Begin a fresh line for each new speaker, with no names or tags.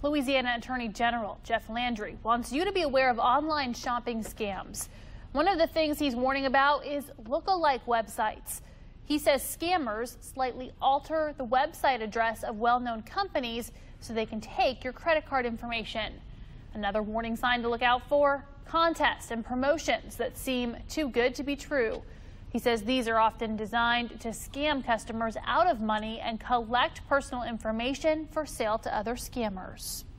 Louisiana Attorney General Jeff Landry wants you to be aware of online shopping scams. One of the things he's warning about is look-alike websites. He says scammers slightly alter the website address of well-known companies so they can take your credit card information. Another warning sign to look out for: contests and promotions that seem too good to be true. He says these are often designed to scam customers out of money and collect personal information for sale to other scammers.